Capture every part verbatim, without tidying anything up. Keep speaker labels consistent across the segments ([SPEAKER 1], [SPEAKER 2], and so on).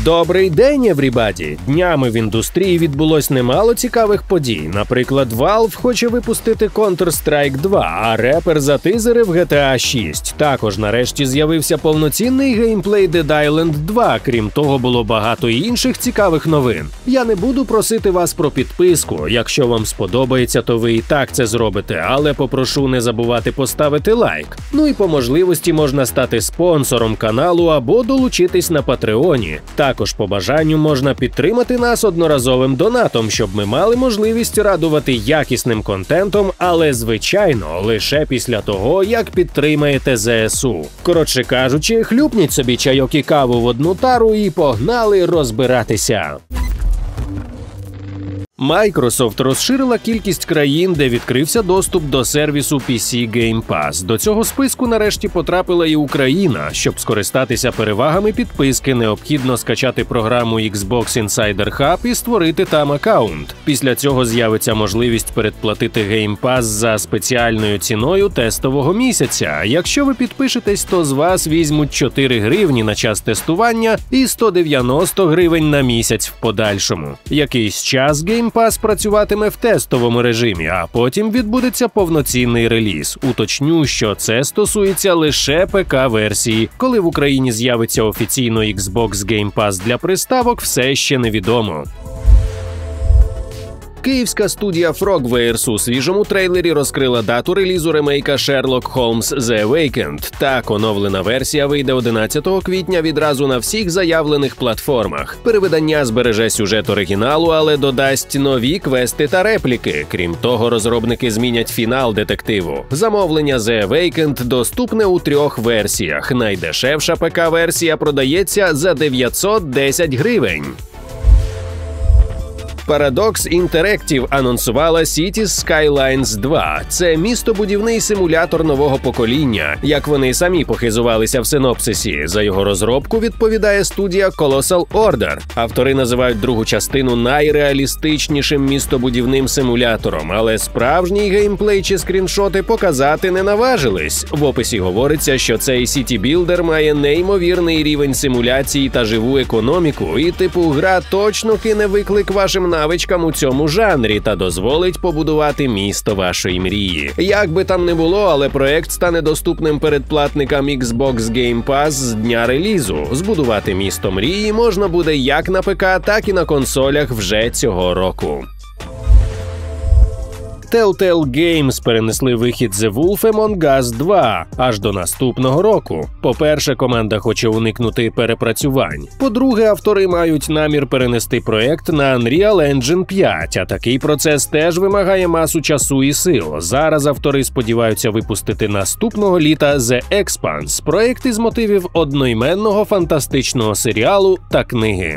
[SPEAKER 1] Добрий день, еврібаді! Днями в індустрії відбулось немало цікавих подій. Наприклад, Valve хоче випустити Counter-Strike два, а репер затизерив джі ті ей шість. Також нарешті з'явився повноцінний геймплей Dead Island два, крім того було багато і інших цікавих новин. Я не буду просити вас про підписку, якщо вам сподобається, то ви і так це зробите, але попрошу не забувати поставити лайк. Ну і по можливості можна стати спонсором каналу або долучитись на Патреоні. Також по бажанню можна підтримати нас одноразовим донатом, щоб ми мали можливість радувати якісним контентом, але, звичайно, лише після того, як підтримаєте зе ес у. Коротше кажучи, хлюпніть собі чайок і каву в одну тару і погнали розбиратися. Microsoft розширила кількість країн, де відкрився доступ до сервісу пі сі Game Pass. До цього списку нарешті потрапила і Україна. Щоб скористатися перевагами підписки, необхідно скачати програму Xbox Insider Hub і створити там аккаунт. Після цього з'явиться можливість передплатити Game Pass за спеціальною ціною тестового місяця. Якщо ви підпишетесь, то з вас візьмуть чотири гривні на час тестування і сто дев'яносто гривень на місяць в подальшому. Якийсь час Game Pass працюватиме в тестовому режимі, а потім відбудеться повноцінний реліз. Уточню, що це стосується лише пе ка-версії. Коли в Україні з'явиться офіційно Xbox Game Pass для приставок, все ще невідомо. Київська студія Frogwares у свіжому трейлері розкрила дату релізу ремейка Sherlock Holmes The Awakened. Так, оновлена версія вийде одинадцятого квітня відразу на всіх заявлених платформах. Перевидання збереже сюжет оригіналу, але додасть нові квести та репліки. Крім того, розробники змінять фінал детективу. Замовлення The Awakened доступне у трьох версіях. Найдешевша пе ка-версія продається за дев'ятсот десять гривень. Paradox Interactive анонсувала Cities Skylines два. Це містобудівний симулятор нового покоління, як вони самі похизувалися в синопсисі. За його розробку відповідає студія Colossal Order. Автори називають другу частину найреалістичнішим містобудівним симулятором, але справжній геймплей чи скріншоти показати не наважились. В описі говориться, що цей сіті-білдер має неймовірний рівень симуляції та живу економіку, і типу гра точно кине виклик вашим навичкам у цьому жанрі та дозволить побудувати місто вашої мрії. Як би там не було, але проект стане доступним передплатникам Xbox Game Pass з дня релізу. Збудувати місто мрії можна буде як на пе ка, так і на консолях вже цього року. Telltale Games перенесли вихід The Wolf Among Us два аж до наступного року. По-перше, команда хоче уникнути перепрацювань. По-друге, автори мають намір перенести проект на Unreal Engine п'ять, а такий процес теж вимагає масу часу і сил. Зараз автори сподіваються випустити наступного літа The Expanse – проект із мотивів одноіменного фантастичного серіалу та книги.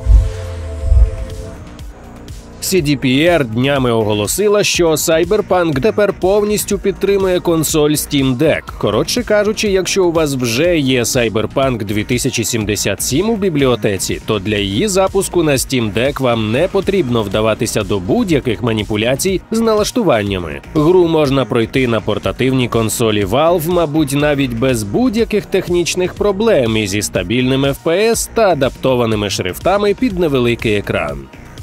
[SPEAKER 1] сі ді пі ар днями оголосила, що Cyberpunk тепер повністю підтримує консоль Steam Deck. Коротше кажучи, якщо у вас вже є Cyberpunk дві тисячі сімдесят сім у бібліотеці, то для її запуску на Steam Deck вам не потрібно вдаватися до будь-яких маніпуляцій з налаштуваннями. Гру можна пройти на портативній консолі Valve, мабуть, навіть без будь-яких технічних проблем і зі стабільним еф пі ес та адаптованими шрифтами під невеликий екран.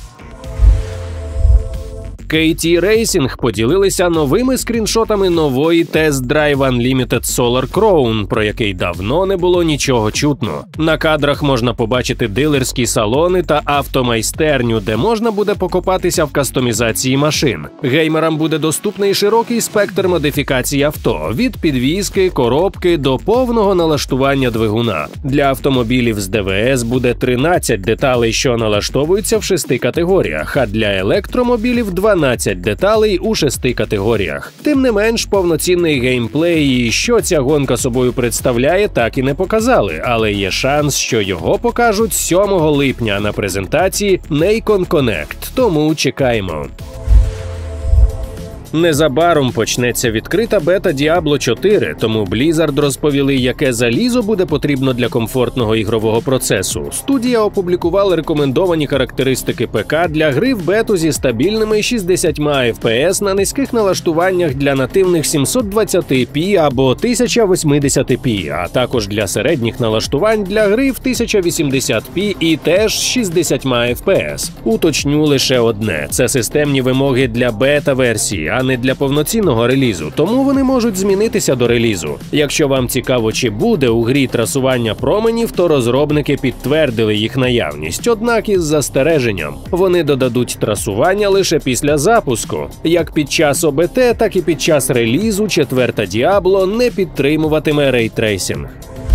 [SPEAKER 1] кей ті Racing поділилися новими скріншотами нової Test Drive Unlimited Solar Crown, про який давно не було нічого чутно. На кадрах можна побачити дилерські салони та автомайстерню, де можна буде покопатися в кастомізації машин. Геймерам буде доступний широкий спектр модифікацій авто – від підвіски, коробки до повного налаштування двигуна. Для автомобілів з де ве ес буде тринадцять деталей, що налаштовуються в шести категоріях, а для електромобілів – дванадцять деталей у шести категоріях. Тим не менш, повноцінний геймплей і що ця гонка собою представляє, так і не показали, але є шанс, що його покажуть сьомого липня на презентації Nacon Connect, тому чекаємо. Незабаром почнеться відкрита бета Diablo чотири, тому Blizzard розповіли, яке залізо буде потрібно для комфортного ігрового процесу. Студія опублікувала рекомендовані характеристики ПК для гри в бету зі стабільними шістдесятьма еф пі ес на низьких налаштуваннях для нативних сімсот двадцять пі або тисяча вісімдесят пі, а також для середніх налаштувань для гри в тисяча вісімдесят пі і теж шістдесятьма еф пі ес. Уточню лише одне – це системні вимоги для бета-версії, а не для повноцінного релізу, тому вони можуть змінитися до релізу. Якщо вам цікаво, чи буде у грі трасування променів, то розробники підтвердили їх наявність, однак із застереженням. Вони додадуть трасування лише після запуску. Як під час о бе те, так і під час релізу четверта Diablo не підтримуватиме рейтрейсинг.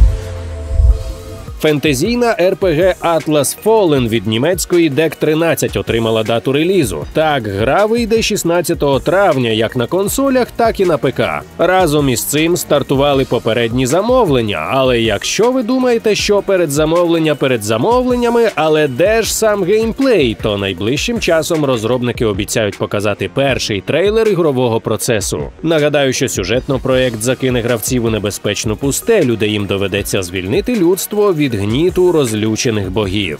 [SPEAKER 1] Фентезійна ер пі ге Atlas Fallen від німецької дек тринадцять отримала дату релізу. Так, гра вийде шістнадцятого травня як на консолях, так і на ПК. Разом із цим стартували попередні замовлення, але якщо ви думаєте, що передзамовлення перед замовленнями, але де ж сам геймплей, то найближчим часом розробники обіцяють показати перший трейлер ігрового процесу. Нагадаю, що сюжетно проект закине гравців у небезпечну пустелю, де їм доведеться звільнити людство від від гніту розлючених богів.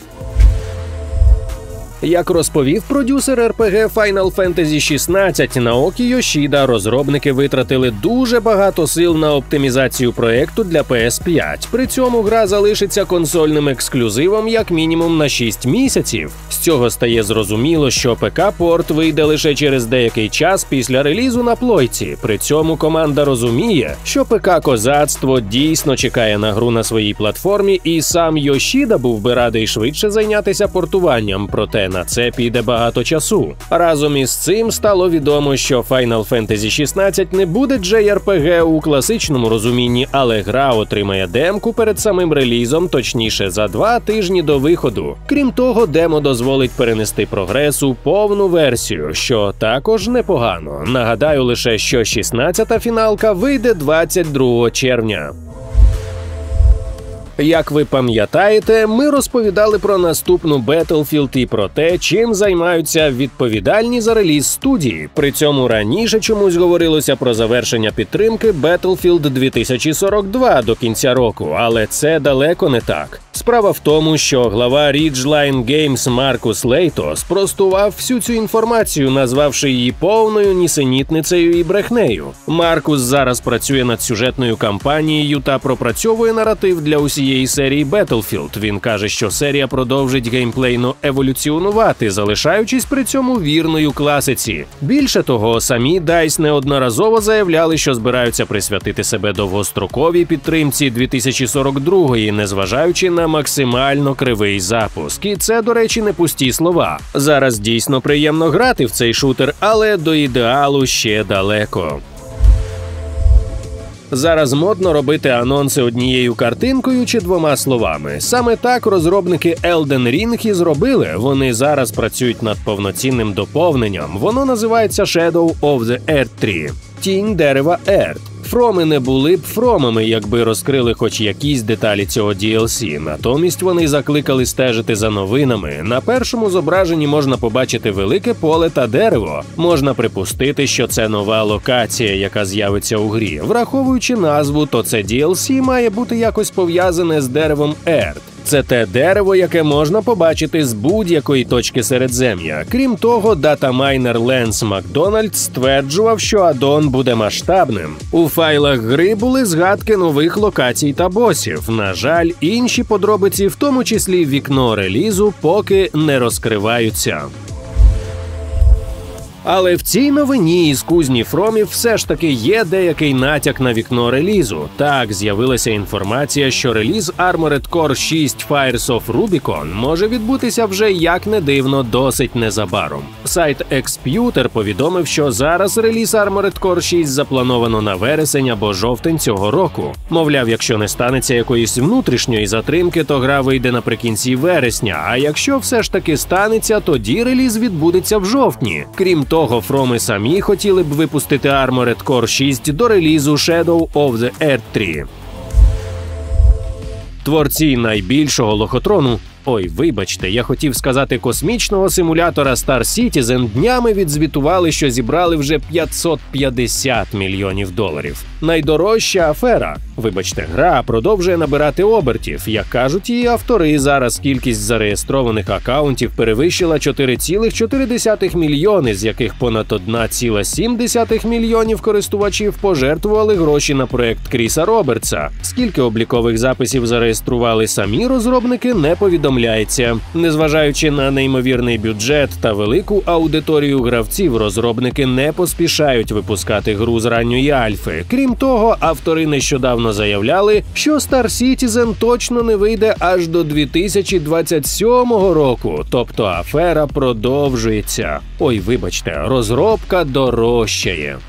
[SPEAKER 1] Як розповів продюсер ер пі ге Final Fantasy шістнадцять Наокі Йошіда, розробники витратили дуже багато сил на оптимізацію проєкту для пі ес п'ять. При цьому гра залишиться консольним ексклюзивом як мінімум на шість місяців. З цього стає зрозуміло, що пі кей-порт вийде лише через деякий час після релізу на плойці. При цьому команда розуміє, що пі кей-козацтво дійсно чекає на гру на своїй платформі, і сам Йошіда був би радий швидше зайнятися портуванням, проте на це піде багато часу. Разом із цим стало відомо, що Final Fantasy шістнадцять не буде джей ар пі ге у класичному розумінні, але гра отримає демку перед самим релізом, точніше за два тижні до виходу. Крім того, демо дозволить перенести прогрес у повну версію, що також непогано. Нагадаю лише, що шістнадцята фіналка вийде двадцять другого червня. Як ви пам'ятаєте, ми розповідали про наступну Battlefield і про те, чим займаються відповідальні за реліз студії. При цьому раніше чомусь говорилося про завершення підтримки Battlefield дві тисячі сорок два до кінця року, але це далеко не так. Справа в тому, що глава Ridgeline Games Маркус Лейто спростував всю цю інформацію, назвавши її повною нісенітницею і брехнею. Маркус зараз працює над сюжетною кампанією та пропрацьовує наратив для усієї серії Battlefield. Він каже, що серія продовжить геймплейно еволюціонувати, залишаючись при цьому вірною класиці. Більше того, самі дайс неодноразово заявляли, що збираються присвятити себе довгостроковій підтримці дві тисячі сорок другої, незважаючи на максимально кривий запуск. І це, до речі, не пусті слова. Зараз дійсно приємно грати в цей шутер, але до ідеалу ще далеко. Зараз модно робити анонси однією картинкою чи двома словами. Саме так розробники Elden Ring і зробили. Вони зараз працюють над повноцінним доповненням. Воно називається Shadow of the Earth три. Тінь дерева Earth. Фроми не були б фромами, якби розкрили хоч якісь деталі цього ді ел сі. Натомість вони закликали стежити за новинами. На першому зображенні можна побачити велике поле та дерево. Можна припустити, що це нова локація, яка з'явиться у грі. Враховуючи назву, то це ді ел сі має бути якось пов'язане з деревом Earth. Це те дерево, яке можна побачити з будь-якої точки Середзем'я. Крім того, датамайнер Ленс Макдональд стверджував, що аддон буде масштабним. У файлах гри були згадки нових локацій та босів. На жаль, інші подробиці, в тому числі вікно релізу, поки не розкриваються. Але в цій новині із кузні фромів все ж таки є деякий натяк на вікно релізу. Так, з'явилася інформація, що реліз Armored Core шість Fires of Rubicon може відбутися вже, як не дивно, досить незабаром. Сайт Exputer повідомив, що зараз реліз Armored Core шість заплановано на вересень або жовтень цього року. Мовляв, якщо не станеться якоїсь внутрішньої затримки, то гра вийде наприкінці вересня, а якщо все ж таки станеться, тоді реліз відбудеться в жовтні. Крім того, Того фроми самі хотіли б випустити Armored Core шість до релізу Shadow of the Earth три. Творці найбільшого лохотрону ой, вибачте, я хотів сказати космічного симулятора Star Citizen, днями відзвітували, що зібрали вже п'ятсот п'ятдесят мільйонів доларів. Найдорожча афера. Вибачте, гра продовжує набирати обертів. Як кажуть її автори, зараз кількість зареєстрованих акаунтів перевищила чотири цілих чотири десятих мільйони, з яких понад один цілих сім десятих мільйонів користувачів пожертвували гроші на проект Кріса Робертса. Скільки облікових записів зареєстрували самі розробники, не повідомляється. Незважаючи на неймовірний бюджет та велику аудиторію гравців, розробники не поспішають випускати гру з ранньої альфи. Крім того, автори нещодавно заявляли, що Star Citizen точно не вийде аж до дві тисячі двадцять сьомого року, тобто афера продовжується. Ой, вибачте, розробка дорожчає.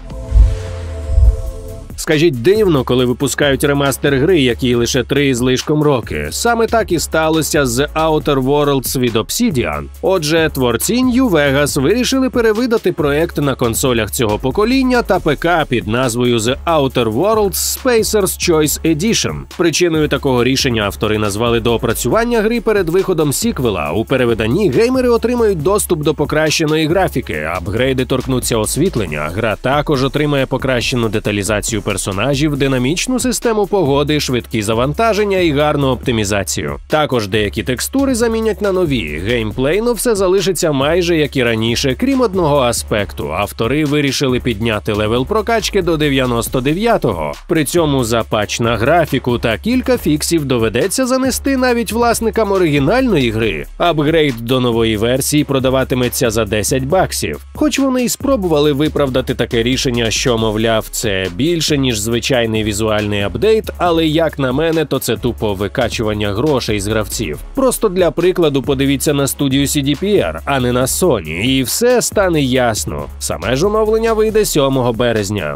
[SPEAKER 1] Скажіть, дивно, коли випускають ремастер гри, якій лише три з лишком роки. Саме так і сталося з The Outer Worlds від Obsidian. Отже, творці New Vegas вирішили перевидати проект на консолях цього покоління та ПК під назвою The Outer Worlds Spacer's Choice Edition. Причиною такого рішення автори назвали доопрацювання гри перед виходом сіквела. У перевиданні геймери отримають доступ до покращеної графіки, апгрейди торкнуться освітлення, гра також отримає покращену деталізацію персонажів, динамічну систему погоди, швидкі завантаження і гарну оптимізацію. Також деякі текстури замінять на нові. Геймплейно все залишиться майже як і раніше, крім одного аспекту. Автори вирішили підняти левел прокачки до дев'яносто дев'ятого. При цьому за патч на графіку та кілька фіксів доведеться занести навіть власникам оригінальної гри. Апгрейд до нової версії продаватиметься за десять баксів. Хоч вони й спробували виправдати таке рішення, що, мовляв, це більше ніж звичайний візуальний апдейт, але як на мене, то це тупо викачування грошей з гравців. Просто для прикладу подивіться на студію сі ді пі ар, а не на Sony, і все стане ясно. Саме ж оновлення вийде сьомого березня.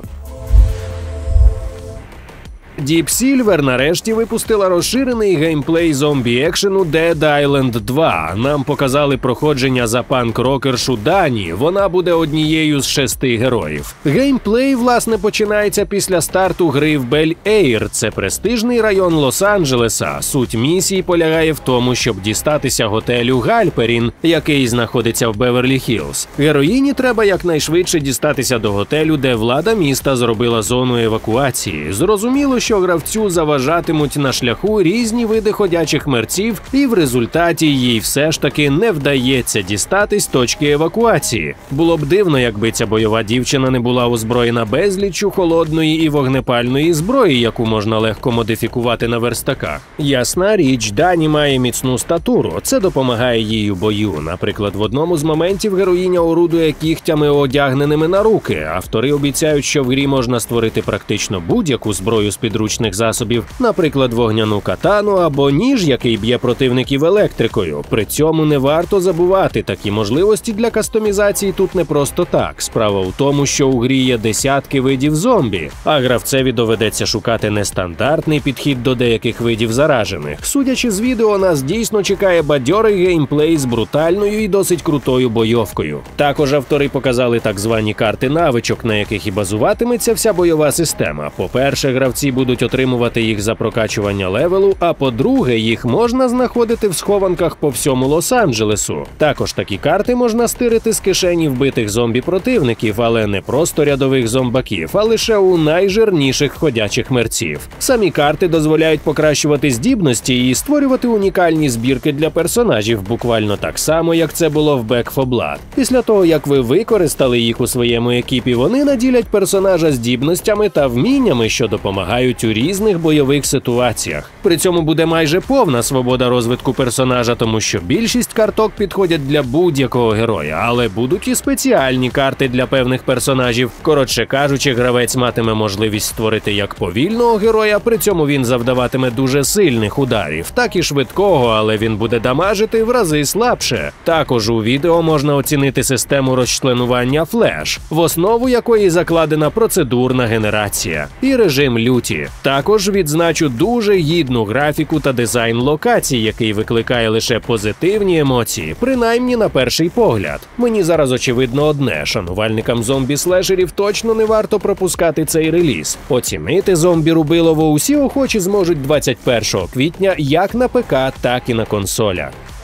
[SPEAKER 1] Deep Silver нарешті випустила розширений геймплей зомбі-екшену Dead Island два. Нам показали проходження за панк-рокершу Дані, вона буде однією з шести героїв. Геймплей, власне, починається після старту гри в Бель-Ейр, це престижний район Лос-Анджелеса. Суть місії полягає в тому, щоб дістатися готелю Гальперін, який знаходиться в Беверлі-Хіллз. Героїні треба якнайшвидше дістатися до готелю, де влада міста зробила зону евакуації. Зрозуміло, що гравцю заважатимуть на шляху різні види ходячих мерців, і в результаті їй все ж таки не вдається дістатись точки евакуації. Було б дивно, якби ця бойова дівчина не була озброєна безліччю холодної і вогнепальної зброї, яку можна легко модифікувати на верстаках. Ясна річ, Дані має міцну статуру, це допомагає їй у бою. Наприклад, в одному з моментів героїня орудує кігтями, одягненими на руки. Автори обіцяють, що в грі можна створити практично будь-яку зброю з підручних засобів, наприклад, вогняну катану або ніж, який б'є противників електрикою. При цьому не варто забувати, такі можливості для кастомізації тут не просто так. Справа в тому, що у грі є десятки видів зомбі, а гравцеві доведеться шукати нестандартний підхід до деяких видів заражених. Судячи з відео, нас дійсно чекає бадьорий геймплей з брутальною і досить крутою бойовкою. Також автори показали так звані карти навичок, на яких і базуватиметься вся бойова система. По-перше, гравці будуть отримувати їх за прокачування левелу, а по-друге, їх можна знаходити в схованках по всьому Лос-Анджелесу. Також такі карти можна стирити з кишені вбитих зомбі-противників, але не просто рядових зомбаків, а лише у найжирніших ходячих мерців. Самі карти дозволяють покращувати здібності і створювати унікальні збірки для персонажів, буквально так само, як це було в Back фор Blood. Після того, як ви використали їх у своєму екіпі, вони наділять персонажа здібностями та вміннями, що допомагають у різних бойових ситуаціях. При цьому буде майже повна свобода розвитку персонажа, тому що більшість карток підходять для будь-якого героя, але будуть і спеціальні карти для певних персонажів. Коротше кажучи, гравець матиме можливість створити як повільного героя, при цьому він завдаватиме дуже сильних ударів, так і швидкого, але він буде дамажити в рази слабше. Також у відео можна оцінити систему розчленування флеш, в основу якої закладена процедурна генерація, і режим люті. Також відзначу дуже гідну графіку та дизайн локацій, який викликає лише позитивні емоції, принаймні на перший погляд. Мені зараз очевидно одне – шанувальникам зомбі-слешерів точно не варто пропускати цей реліз. Оцінити зомбі-рубилово усі охочі зможуть двадцять першого квітня як на ПК, так і на консолях.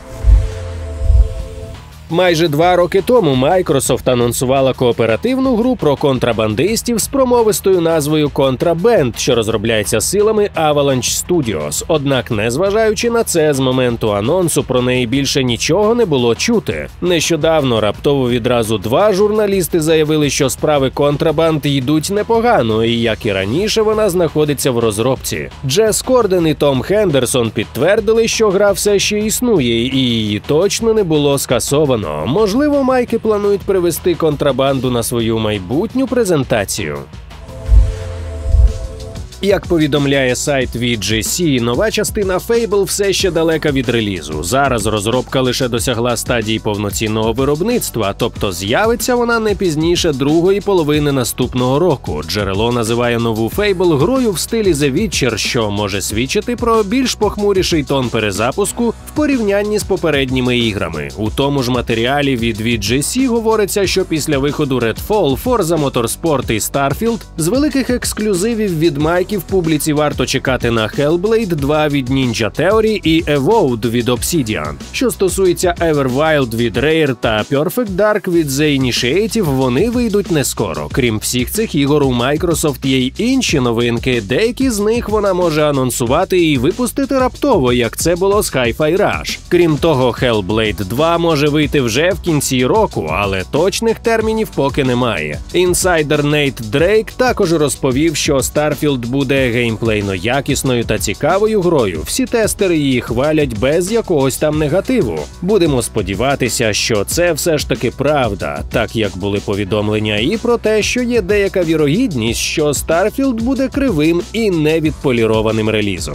[SPEAKER 1] Майже два роки тому Microsoft анонсувала кооперативну гру про контрабандистів з промовистою назвою Contraband, що розробляється силами Avalanche Studios. Однак, незважаючи на це, з моменту анонсу про неї більше нічого не було чути. Нещодавно раптово відразу два журналісти заявили, що справи Contraband йдуть непогано, і, як і раніше, вона знаходиться в розробці. Джес Корден і Том Хендерсон підтвердили, що гра все ще існує, і її точно не було скасовано. Можливо, майки планують привезти контрабанду на свою майбутню презентацію. Як повідомляє сайт ві джі сі, нова частина Fable все ще далека від релізу. Зараз розробка лише досягла стадії повноцінного виробництва, тобто з'явиться вона не пізніше другої половини наступного року. Джерело називає нову Fable грою в стилі The Witcher, що може свідчити про більш похмуріший тон перезапуску в порівнянні з попередніми іграми. У тому ж матеріалі від ві джі сі говориться, що після виходу Redfall, Forza Motorsport і Starfield з великих ексклюзивів від Microsoft в публіці варто чекати на Hellblade два від Ninja Theory і Evolved від Obsidian. Що стосується Everwild від Rare та Perfect Dark від The Initiative, вони вийдуть не скоро. Крім всіх цих ігор, у Microsoft є й інші новинки, деякі з них вона може анонсувати і випустити раптово, як це було з Hi-Fi Rush. Крім того, Hellblade два може вийти вже в кінці року, але точних термінів поки немає. Інсайдер Нейт Дрейк також розповів, що Starfield буде геймплейно якісною та цікавою грою. Всі тестери її хвалять без якогось там негативу. Будемо сподіватися, що це все ж таки правда, так як були повідомлення і про те, що є деяка вірогідність, що Starfield буде кривим і невідполірованим релізом.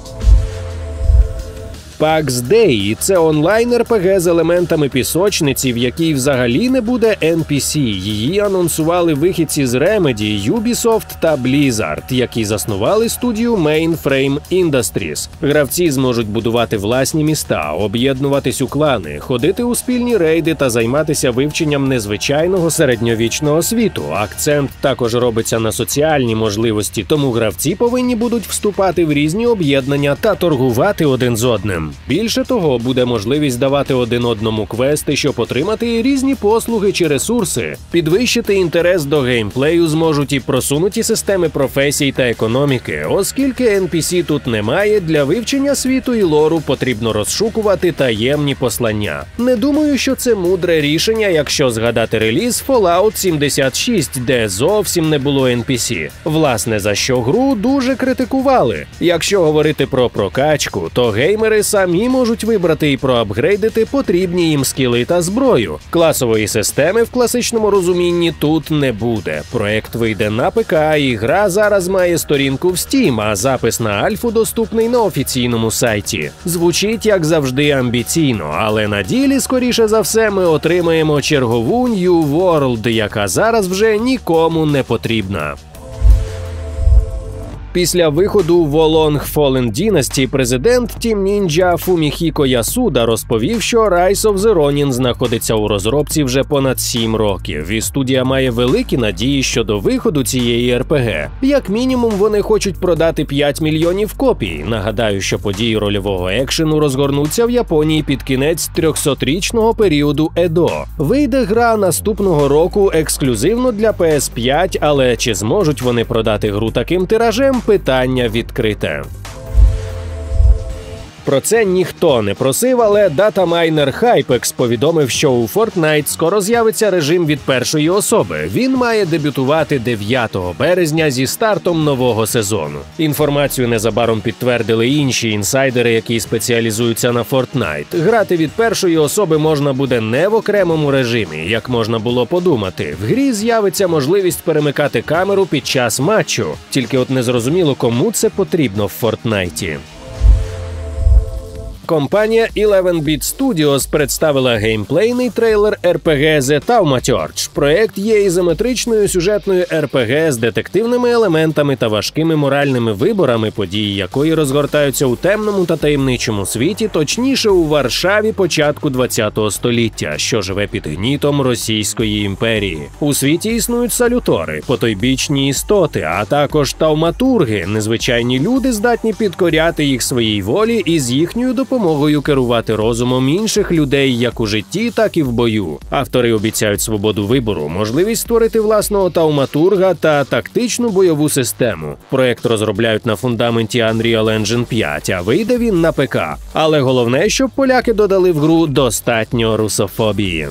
[SPEAKER 1] PAX Day – це онлайн-ар пі ге з елементами пісочниці, в якій взагалі не буде ен пі сі. Її анонсували вихідці з Remedy, Ubisoft та Blizzard, які заснували студію Mainframe Industries. Гравці зможуть будувати власні міста, об'єднуватись у клани, ходити у спільні рейди та займатися вивченням незвичайного середньовічного світу. Акцент також робиться на соціальні можливості, тому гравці повинні будуть вступати в різні об'єднання та торгувати один з одним. Більше того, буде можливість давати один одному квести, щоб отримати різні послуги чи ресурси. Підвищити інтерес до геймплею зможуть і просунуті системи професій та економіки, оскільки ен пі сі тут немає, для вивчення світу і лору потрібно розшукувати таємні послання. Не думаю, що це мудре рішення, якщо згадати реліз Fallout сімдесят шість, де зовсім не було ен пі сі. Власне, за що гру дуже критикували. Якщо говорити про прокачку, то геймери самі можуть вибрати і проапгрейдити потрібні їм скіли та зброю. Класової системи в класичному розумінні тут не буде. Проект вийде на ПК, і гра зараз має сторінку в Steam, а запис на альфу доступний на офіційному сайті. Звучить, як завжди, амбіційно, але на ділі, скоріше за все, ми отримаємо чергову New World, яка зараз вже нікому не потрібна. Після виходу Wolong Fallen Dynasty президент Team Ninja Фуміхіко Ясуда розповів, що Rise of the Ronin знаходиться у розробці вже понад сім років, і студія має великі надії щодо виходу цієї ар пі ге. Як мінімум, вони хочуть продати п'ять мільйонів копій. Нагадаю, що події рольового екшену розгорнуться в Японії під кінець трьохсотрічного періоду Едо. Вийде гра наступного року ексклюзивно для пі ес п'ять, але чи зможуть вони продати гру таким тиражем? Питання відкрите. Про це ніхто не просив, але датамайнер Hypex повідомив, що у Fortnite скоро з'явиться режим від першої особи. Він має дебютувати дев'ятого березня зі стартом нового сезону. Інформацію незабаром підтвердили інші інсайдери, які спеціалізуються на Fortnite. Грати від першої особи можна буде не в окремому режимі, як можна було подумати. В грі з'явиться можливість перемикати камеру під час матчу. Тільки от незрозуміло, кому це потрібно в Fortnite. Компанія елевен біт Studios представила геймплейний трейлер ар пі ге The Thaumaturge. Проект є ізометричною сюжетною ар пі ге з детективними елементами та важкими моральними виборами, події якої розгортаються у темному та таємничому світі, точніше у Варшаві початку ХХ століття, що живе під гнітом Російської імперії. У світі існують салютори, потойбічні істоти, а також тауматурги, незвичайні люди, здатні підкоряти їх своїй волі і з їхньою допомогою допомогою керувати розумом інших людей як у житті, так і в бою. Автори обіцяють свободу вибору, можливість створити власного тауматурга та тактичну бойову систему. Проект розробляють на фундаменті Unreal Engine п'ять, а вийде він на ПК. Але головне, щоб поляки додали в гру достатньо русофобії.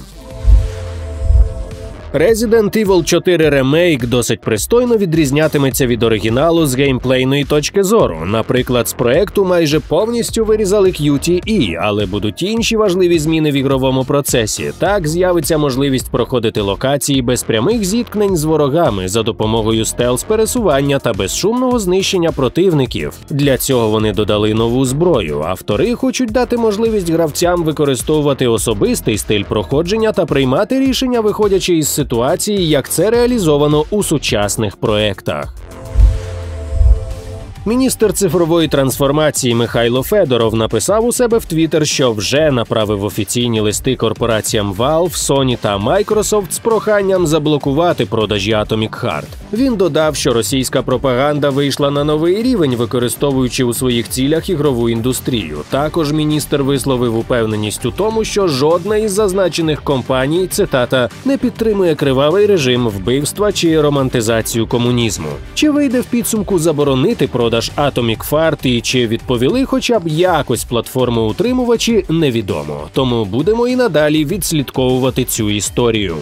[SPEAKER 1] Resident Evil чотири Remake досить пристойно відрізнятиметься від оригіналу з геймплейної точки зору. Наприклад, з проекту майже повністю вирізали к'ю ті і, але будуть інші важливі зміни в ігровому процесі. Так з'явиться можливість проходити локації без прямих зіткнень з ворогами за допомогою стелс-пересування та безшумного знищення противників. Для цього вони додали нову зброю. Автори хочуть дати можливість гравцям використовувати особистий стиль проходження та приймати рішення, виходячи із ситуації, як це реалізовано у сучасних проектах. Міністр цифрової трансформації Михайло Федоров написав у себе в Твіттер, що вже направив офіційні листи корпораціям Valve, Sony та Microsoft з проханням заблокувати продажі Atomic Heart. Він додав, що російська пропаганда вийшла на новий рівень, використовуючи у своїх цілях ігрову індустрію. Також міністр висловив упевненість у тому, що жодна із зазначених компаній, цитата, не підтримує кривавий режим, вбивства чи романтизацію комунізму. Чи вийде в підсумку заборонити продаж Atomic Heart і чи відповіли хоча б якось платформоутримувачі, невідомо. Тому будемо і надалі відслідковувати цю історію.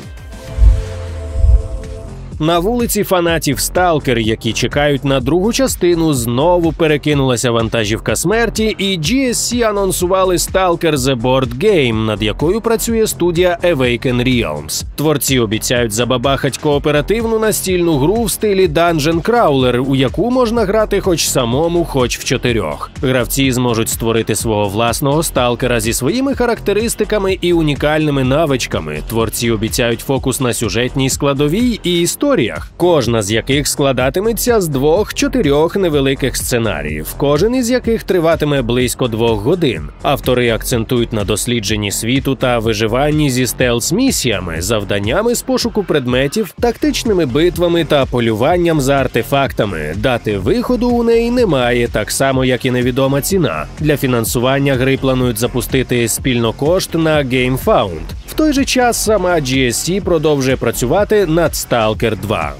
[SPEAKER 1] На вулиці фанатів Stalker, які чекають на другу частину, знову перекинулася вантажівка смерті, і джі ес сі анонсували Stalker The Board Game, над якою працює студія Awaken Realms. Творці обіцяють забабахать кооперативну настільну гру в стилі Dungeon Crawler, у яку можна грати хоч самому, хоч в чотирьох. Гравці зможуть створити свого власного сталкера зі своїми характеристиками і унікальними навичками. Творці обіцяють фокус на сюжетній складовій і історії, кожна з яких складатиметься з двох-чотирьох невеликих сценаріїв, кожен із яких триватиме близько двох годин. Автори акцентують на дослідженні світу та виживанні зі стелс-місіями, завданнями з пошуку предметів, тактичними битвами та полюванням за артефактами. Дати виходу у неї немає, так само як і невідома ціна. Для фінансування гри планують запустити спільнокошт на GameFound. В той же час сама джі ес сі продовжує працювати над Stalker два.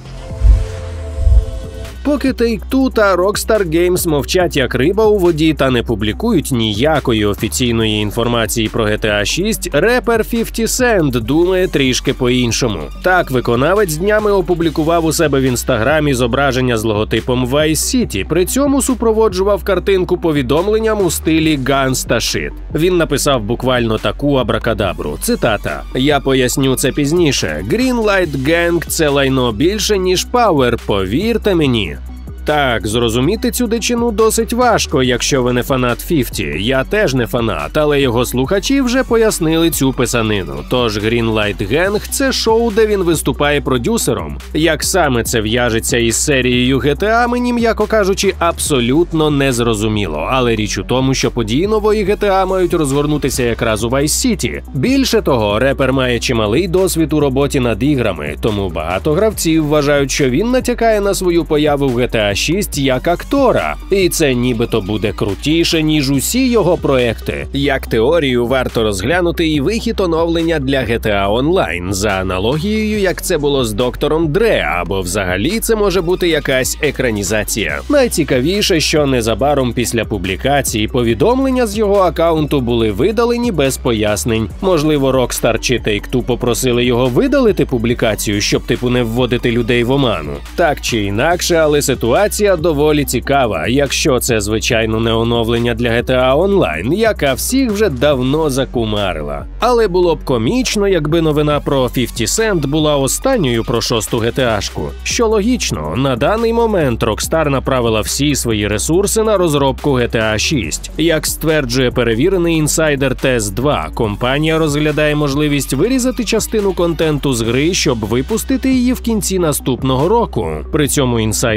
[SPEAKER 1] Поки Take-Two та Rockstar Games мовчать як риба у воді та не публікують ніякої офіційної інформації про джі ті ей шість, репер фіфті Cent думає трішки по-іншому. Так, виконавець днями опублікував у себе в інстаграмі зображення з логотипом Vice City, при цьому супроводжував картинку повідомленням у стилі Guns та Shit. Він написав буквально таку абракадабру, цитата: «Я поясню це пізніше. Greenlight Gang – це лайно більше, ніж Power, повірте мені». Так, зрозуміти цю дичину досить важко, якщо ви не фанат фіфті. Я теж не фанат, але його слухачі вже пояснили цю писанину. Тож Greenlight Gang – це шоу, де він виступає продюсером. Як саме це в'яжеться із серією джі ті ей, мені, м'яко кажучи, абсолютно не зрозуміло. Але річ у тому, що події нової джі ті ей мають розгорнутися якраз у Vice City. Більше того, репер має чималий досвід у роботі над іграми, тому багато гравців вважають, що він натякає на свою появу в джі ті ей шість як актора. І це нібито буде крутіше, ніж усі його проекти. Як теорію варто розглянути і вихід оновлення для джі ті ей Online, за аналогією, як це було з Доктором Дре, або взагалі це може бути якась екранізація. Найцікавіше, що незабаром після публікації повідомлення з його акаунту були видалені без пояснень. Можливо, Rockstar чи Take-Two попросили його видалити публікацію, щоб типу не вводити людей в оману. Так чи інакше, але ситуація доволі цікава, якщо це, звичайно, не оновлення для джі ті ей Online, яка всіх вже давно закумарила. Але було б комічно, якби новина про фіфті Cent була останньою про шосту джі ті ей-шку. Що логічно, на даний момент Rockstar направила всі свої ресурси на розробку джі ті ей шість. Як стверджує перевірений інсайдер Т Е С два, компанія розглядає можливість вирізати частину контенту з гри, щоб випустити її в кінці наступного року. При цьому інсайдер каже,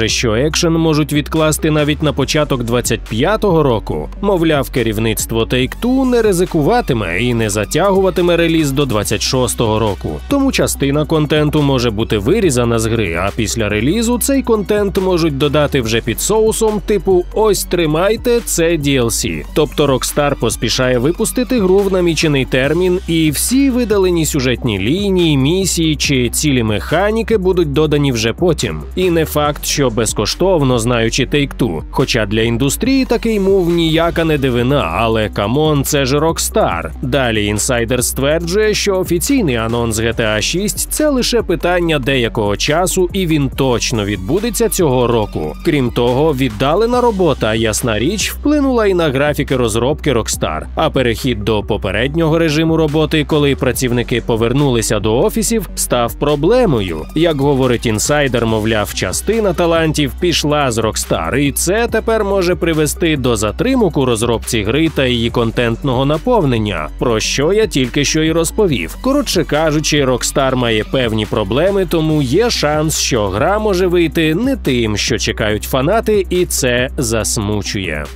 [SPEAKER 1] каже, що екшен можуть відкласти навіть на початок двадцять п'ятого року. Мовляв, керівництво Take-Two не ризикуватиме і не затягуватиме реліз до двадцять шостого року. Тому частина контенту може бути вирізана з гри, а після релізу цей контент можуть додати вже під соусом типу «Ось тримайте, це ді ел сі». Тобто Rockstar поспішає випустити гру в намічений термін, і всі видалені сюжетні лінії, місії чи цілі механіки будуть додані вже потім. І не факт, що безкоштовно, знаючи Take-Two. Хоча для індустрії такий мув ніяка не дивина, але камон, це ж Rockstar. Далі інсайдер стверджує, що офіційний анонс джі ті ей шість – це лише питання деякого часу, і він точно відбудеться цього року. Крім того, віддалена робота, ясна річ, вплинула і на графіки розробки Rockstar, а перехід до попереднього режиму роботи, коли працівники повернулися до офісів, став проблемою. Як говорить інсайдер, мовляв, частина талантів пішла з Rockstar, і це тепер може привести до затримок у розробці гри та її контентного наповнення, про що я тільки що й розповів. Коротше кажучи, Rockstar має певні проблеми, тому є шанс, що гра може вийти не тим, що чекають фанати, і це засмучує.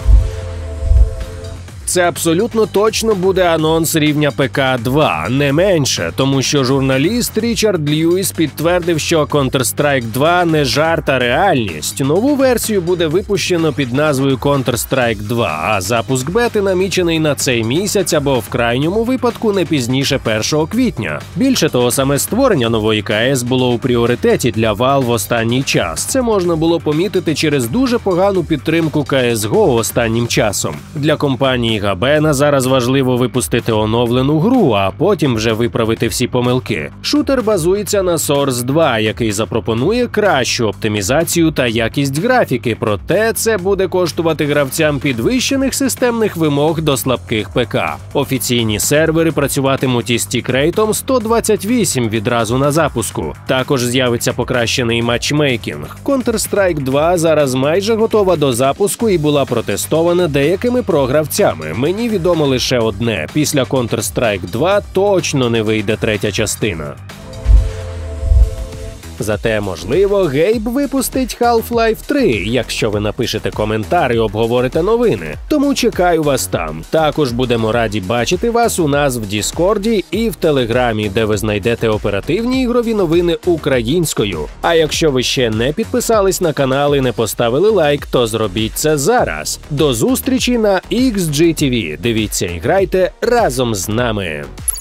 [SPEAKER 1] Це абсолютно точно буде анонс рівня пі кей два, не менше, тому що журналіст Річард Льюіс підтвердив, що Counter-Strike два не жарт, а реальність. Нову версію буде випущено під назвою Counter-Strike два, а запуск бети намічений на цей місяць або в крайньому випадку не пізніше першого квітня. Більше того, саме створення нової ка ес було у пріоритеті для Valve останній час. Це можна було помітити через дуже погану підтримку ка ес го останнім часом. Для компанії Габена зараз важливо випустити оновлену гру, а потім вже виправити всі помилки. Шутер базується на Source два, який запропонує кращу оптимізацію та якість графіки, проте це буде коштувати гравцям підвищених системних вимог до слабких ПК. Офіційні сервери працюватимуть із тікрейтом сто двадцять вісім відразу на запуску. Також з'явиться покращений матчмейкінг. Counter-Strike два зараз майже готова до запуску і була протестована деякими програвцями. Мені відомо лише одне – після Counter-Strike два точно не вийде третя частина. Зате, можливо, Гейб випустить Half-Life три, якщо ви напишете коментар і обговорите новини. Тому чекаю вас там. Також будемо раді бачити вас у нас в Діскорді і в Телеграмі, де ви знайдете оперативні ігрові новини українською. А якщо ви ще не підписались на канал і не поставили лайк, то зробіть це зараз. До зустрічі на ікс джі ті ві. Дивіться і грайте разом з нами.